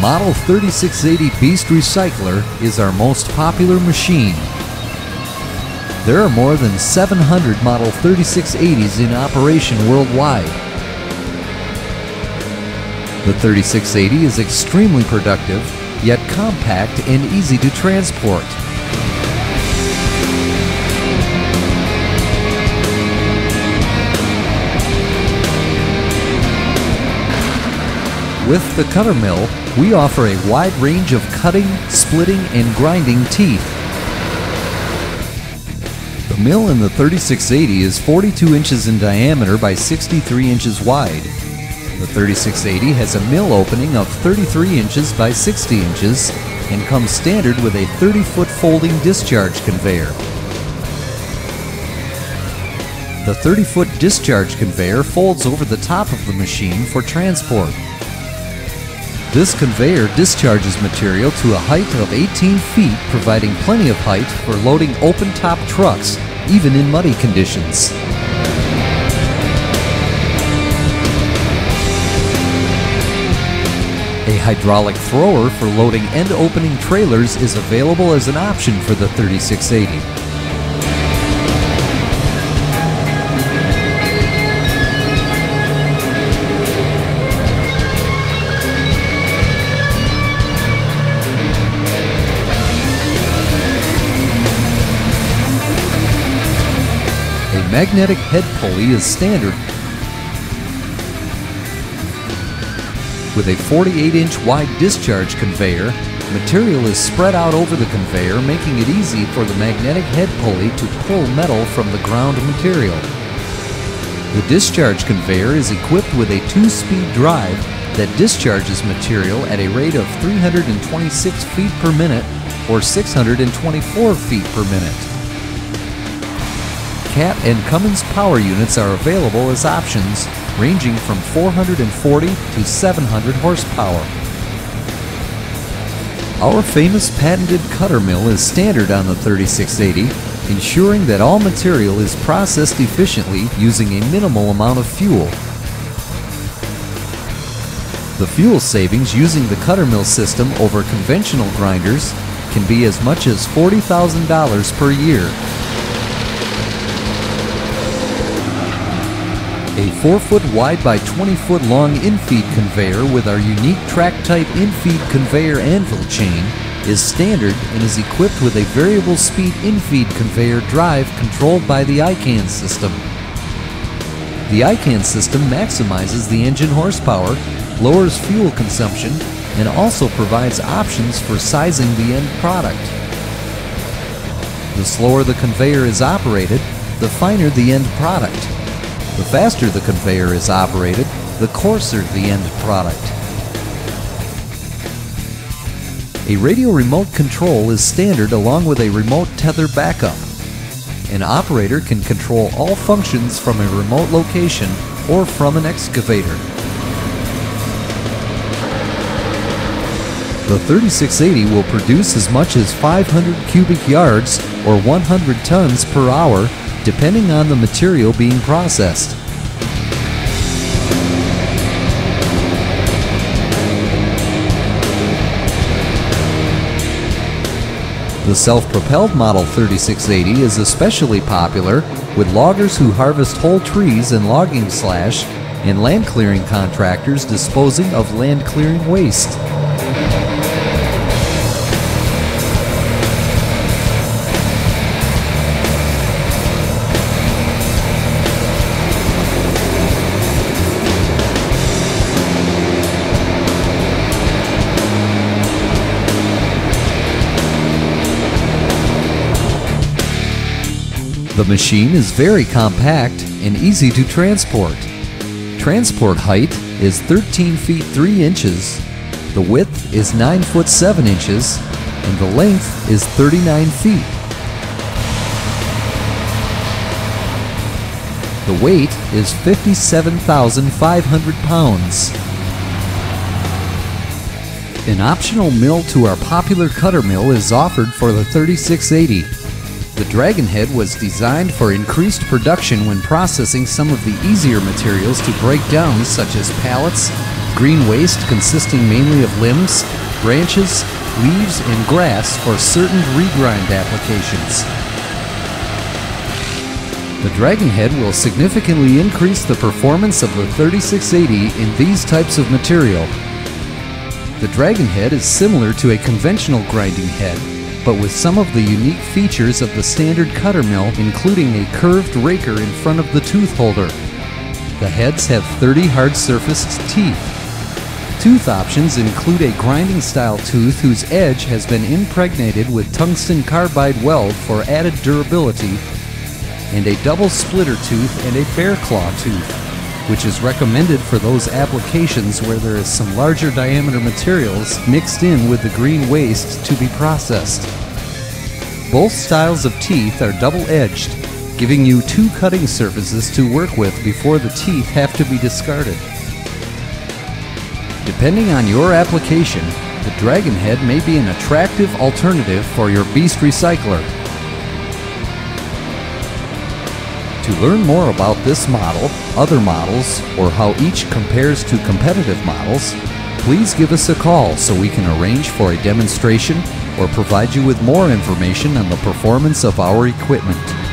Model 3680 Beast Recycler is our most popular machine. There are more than 700 Model 3680s in operation worldwide. The 3680 is extremely productive, yet compact and easy to transport. With the cutter mill, we offer a wide range of cutting, splitting, and grinding teeth. The mill in the 3680 is 42 inches in diameter by 63 inches wide. The 3680 has a mill opening of 33 inches by 60 inches and comes standard with a 30-foot folding discharge conveyor. The 30-foot discharge conveyor folds over the top of the machine for transport. This conveyor discharges material to a height of 18 feet, providing plenty of height for loading open-top trucks, even in muddy conditions. A hydraulic thrower for loading end-opening trailers is available as an option for the 3680. A magnetic head pulley is standard with a 48-inch wide discharge conveyor. Material is spread out over the conveyor, making it easy for the magnetic head pulley to pull metal from the ground material. The discharge conveyor is equipped with a 2-speed drive that discharges material at a rate of 326 feet per minute or 624 feet per minute. Cat and Cummins power units are available as options, ranging from 440 to 700 horsepower. Our famous patented cutter mill is standard on the 3680, ensuring that all material is processed efficiently using a minimal amount of fuel. The fuel savings using the cutter mill system over conventional grinders can be as much as $40,000 per year. A 4-foot wide by 20-foot long infeed conveyor with our unique track-type infeed conveyor anvil chain is standard and is equipped with a variable speed infeed conveyor drive controlled by the ICAN system. The ICAN system maximizes the engine horsepower, lowers fuel consumption, and also provides options for sizing the end product. The slower the conveyor is operated, the finer the end product. The faster the conveyor is operated, the coarser the end product. A radio remote control is standard along with a remote tether backup. An operator can control all functions from a remote location or from an excavator. The 3680 will produce as much as 500 cubic yards or 100 tons per hour, depending on the material being processed. The self-propelled Model 3680 is especially popular with loggers who harvest whole trees and logging slash, and land clearing contractors disposing of land clearing waste. The machine is very compact and easy to transport. Transport height is 13 feet 3 inches, the width is 9 foot 7 inches, and the length is 39 feet. The weight is 57,500 pounds. An optional mill to our popular cutter mill is offered for the 3680. The Dragon Head was designed for increased production when processing some of the easier materials to break down, such as pallets, Green waste consisting mainly of limbs, branches, leaves, and grass for certain regrind applications. The Dragon Head will significantly increase the performance of the 3680 in these types of material. The Dragon Head is similar to a conventional grinding head, but with some of the unique features of the standard cutter mill, including a curved raker in front of the tooth holder. The heads have 30 hard-surfaced teeth. Tooth options include a grinding-style tooth whose edge has been impregnated with tungsten carbide weld for added durability, and a double splitter tooth and a bear claw tooth, which is recommended for those applications where there is some larger diameter materials mixed in with the green waste to be processed. Both styles of teeth are double-edged, giving you two cutting surfaces to work with before the teeth have to be discarded. Depending on your application, the Dragon Head may be an attractive alternative for your beast recycler. To learn more about this model, other models, or how each compares to competitive models, please give us a call so we can arrange for a demonstration or provide you with more information on the performance of our equipment.